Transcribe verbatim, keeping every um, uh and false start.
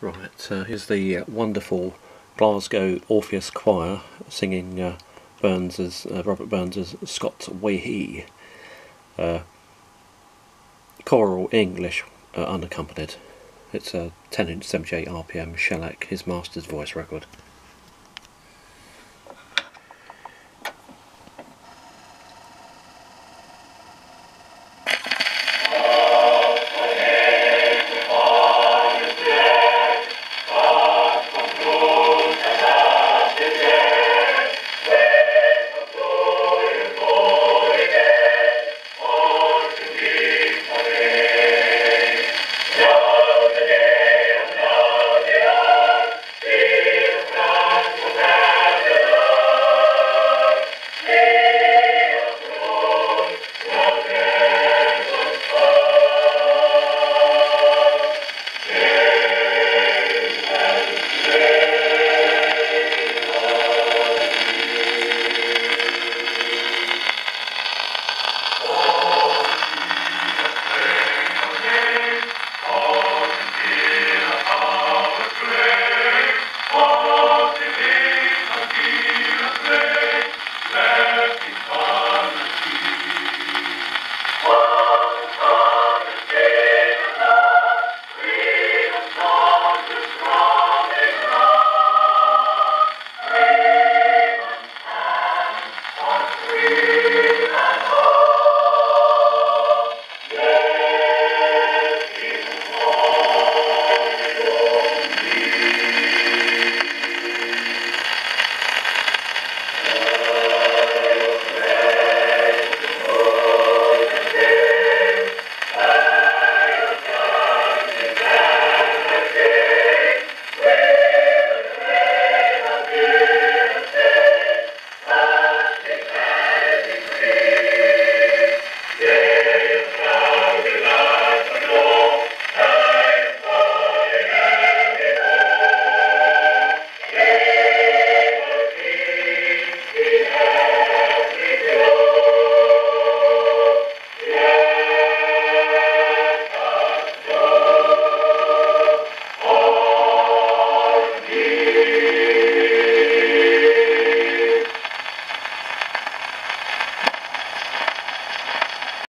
Right, uh, here's the uh, wonderful Glasgow Orpheus Choir singing uh, Burns's, uh, Robert Burns's Scots Wha Hae, uh, choral English uh, unaccompanied. It's a ten inch seventy-eight R P M shellac, his master's voice record.